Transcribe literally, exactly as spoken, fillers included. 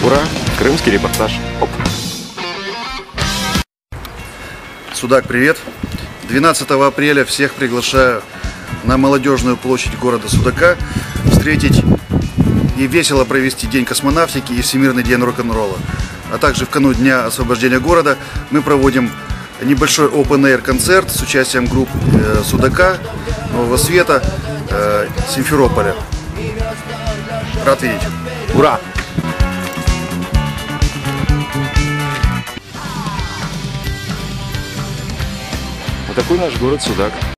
Ура! Крымский репортаж. Оп. Судак, привет! двенадцатого апреля всех приглашаю на молодежную площадь города Судака встретить и весело провести День космонавтики и Всемирный день рок-н-ролла. А также в канун Дня освобождения города мы проводим небольшой open-air концерт с участием групп э, Судака, Нового Света, э, Симферополя. Рад видеть! Ура! Вот такой наш город Судак.